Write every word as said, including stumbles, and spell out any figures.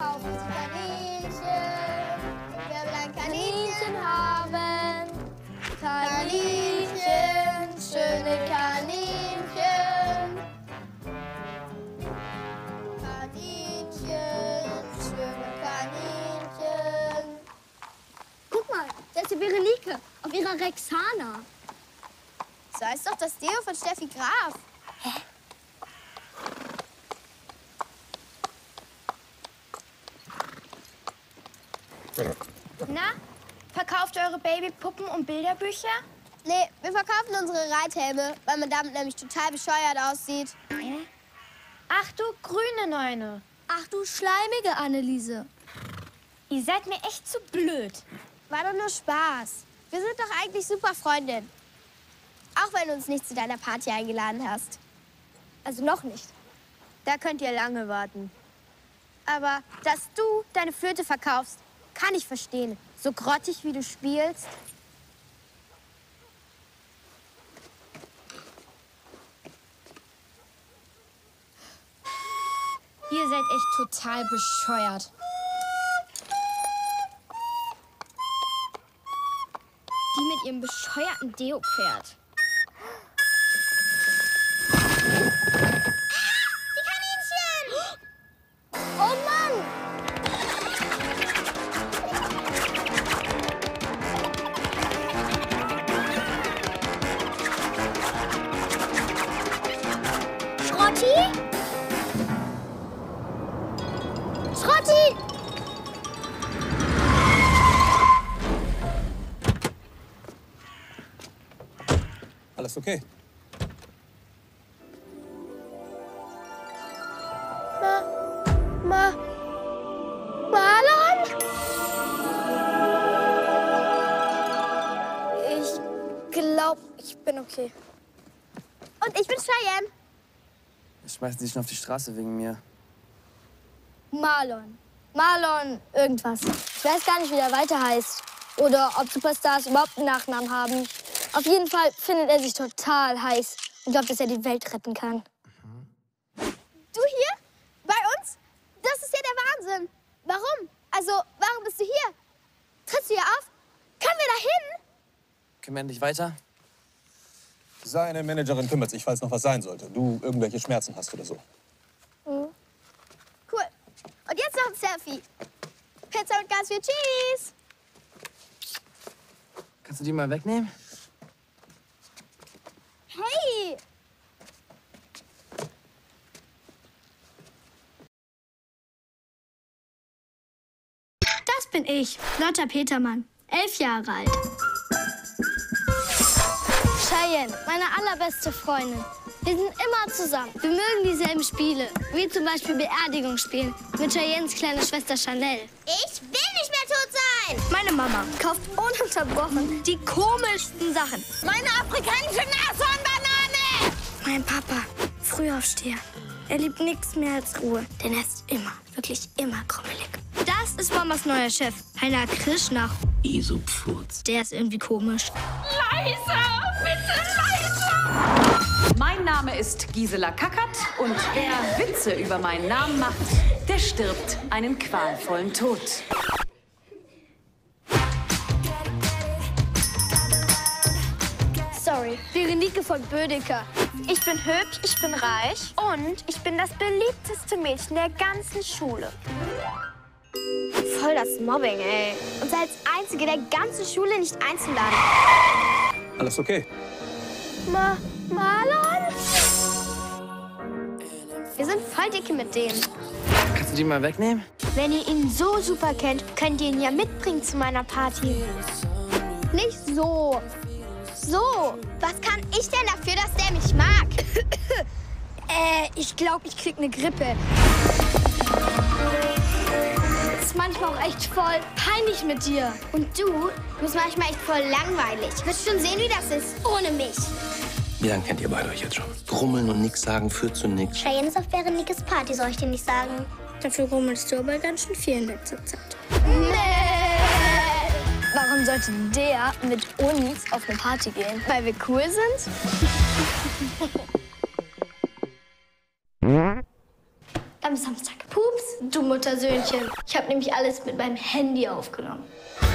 Kaufen Sie Kaninchen, wer will ein Kaninchen haben? Kaninchen, schöne Kaninchen. Kaninchen, schöne Kaninchen. Guck mal, da ist die Berenike auf ihrer Rexana. So heißt doch das Deo von Steffi Graf. Hä? Na, verkauft eure Babypuppen und Bilderbücher? Nee, wir verkaufen unsere Reithelme, weil man damit nämlich total bescheuert aussieht. Ach du grüne Neune. Ach du schleimige Anneliese. Ihr seid mir echt zu blöd. War doch nur Spaß. Wir sind doch eigentlich super Freundinnen. Auch wenn du uns nicht zu deiner Party eingeladen hast. Also noch nicht. Da könnt ihr lange warten. Aber dass du deine Flöte verkaufst, kann ich verstehen. So grottig, wie du spielst. Ihr seid echt total bescheuert. Die mit ihrem bescheuerten Deo-Pferd. Die Kaninchen! Oh Mann! Schrotti? Schrotti! Alles okay? Ma, Ma, Marlon? Ich glaube, ich bin okay. Und ich bin Cheyenne. Ich schmeiß dich schon auf die Straße wegen mir. Marlon. Marlon irgendwas. Ich weiß gar nicht, wie der weiter heißt. Oder ob Superstars überhaupt einen Nachnamen haben. Auf jeden Fall findet er sich total heiß und glaubt, dass er die Welt retten kann. Du hier? Bei uns? Das ist ja der Wahnsinn. Warum? Also, warum bist du hier? Trittst du hier auf? Können wir da hin? Können wir endlich weiter? Seine Managerin kümmert sich, falls noch was sein sollte. Du irgendwelche Schmerzen hast oder so. Cool. Und jetzt noch ein Selfie. Pizza mit ganz viel Cheese. Kannst du die mal wegnehmen? Hey! Das bin ich, Lotta Petermann, elf Jahre alt. Cheyenne, meine allerbeste Freundin. Wir sind immer zusammen. Wir mögen dieselben Spiele, wie zum Beispiel Beerdigung spielen mit Cheyennes kleiner Schwester Chanel. Ich will nicht mehr tot sein! Meine Mama kauft ununterbrochen die komischsten Sachen. Meine afrikanische Nashornbanane! Mein Papa, Frühaufsteher. Er liebt nichts mehr als Ruhe, denn er ist immer, wirklich immer krummelig. Das ist Mamas neuer Chef, Heiner Krishna. Isopfurz. Der ist irgendwie komisch. Leiser! Bitte leiser! Mein Name ist Gisela Kackert und wer Witze über meinen Namen macht, der stirbt einen qualvollen Tod. Sorry, Berenike von Bödecker. Ich bin hübsch, ich bin reich und ich bin das beliebteste Mädchen der ganzen Schule. Voll das Mobbing, ey. Uns als Einzige der ganzen Schule nicht einzuladen. Alles okay? Ma Marlon? Wir sind voll dicke mit denen. Kannst du die mal wegnehmen? Wenn ihr ihn so super kennt, könnt ihr ihn ja mitbringen zu meiner Party. Nicht so. So. Was kann ich denn dafür, dass der mich mag? Äh, ich glaube, ich krieg eine Grippe. Ist manchmal auch echt voll peinlich mit dir. Und du bist manchmal echt voll langweilig. Wirst schon sehen, wie das ist ohne mich. Wie lange kennt ihr beide euch jetzt schon? Grummeln und nix sagen führt zu nix. Cheyenne ist auf Berenikes Party, soll ich dir nicht sagen. Dafür grummelst du aber ganz schön viel in letzter Zeit. Nee. Warum sollte der mit uns auf eine Party gehen? Weil wir cool sind? Da am Samstag. Pups, du Muttersöhnchen. Ich habe nämlich alles mit meinem Handy aufgenommen.